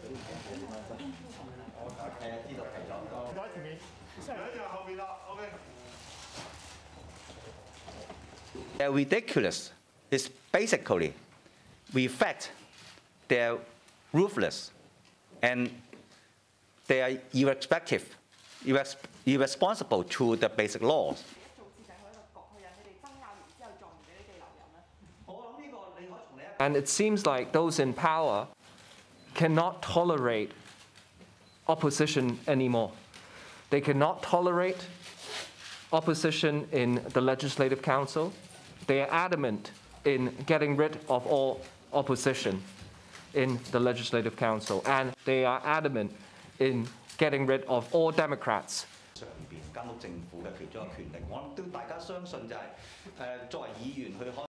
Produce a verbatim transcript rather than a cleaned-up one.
They're ridiculous. It's basically reflect they're ruthless and they are irrespective, irres irresponsible to the basic laws. And it seems like those in power cannot tolerate opposition anymore. They cannot tolerate opposition in the Legislative Council. They are adamant in getting rid of all opposition in the Legislative Council, and they are adamant in getting rid of all Democrats. 監督政府嘅其中一個權力，我諗都大家相信就係誒作為議員去